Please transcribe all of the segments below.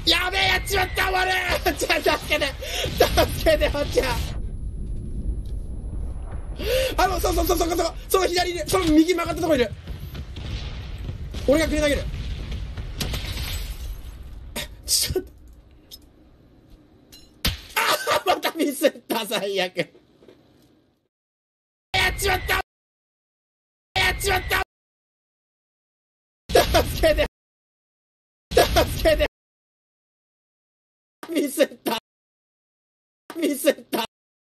やべえ、やっちまった、俺。おっちゃん、助けて。助けて、おっちゃん。その左に、その右曲がったとこいる。俺が首投げる。ちょっと。またミスった、最悪。やっちまった。やっちまった。助けて。助けて。ミスった。ミスった。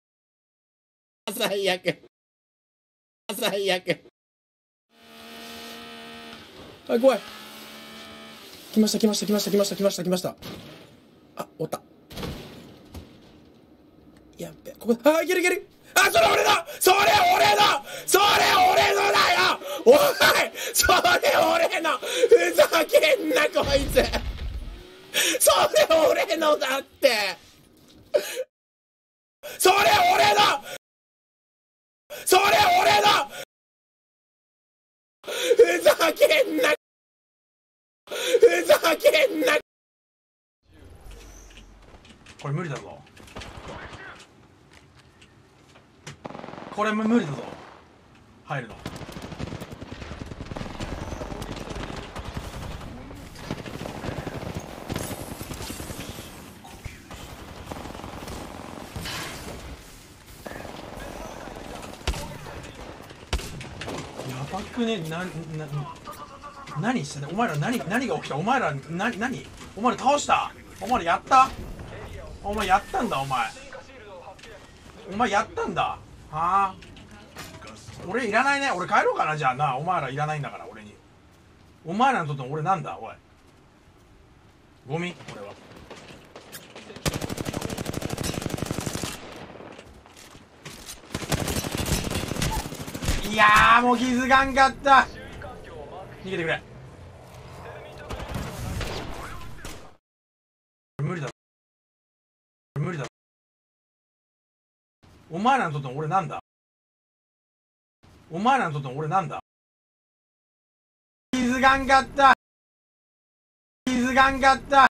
最悪。最悪。あ、怖い。来ました。あ、おった。やっべ、ここ、あ、いける。あ、それ俺のだよ。おい、それ俺の。ふざけんな、こいつ。それ俺のだって。それ俺の。ふざけんな。 これ無理だぞ。これも無理だぞ。入るの。やばくね。何してんのお前ら。何が起きた。お前ら何お前ら倒した。お前らやった。お前やったんだ。お前やったんだ。はあ。俺いらないね。俺帰ろうかな。じゃあな。お前らいらないんだから。俺に。お前らにとって俺なんだ。おい、ゴミ。俺は。いやー、もう気づかんかった。逃げてくれ。無理だ。お前らにとって俺なんだ。気づかんかった。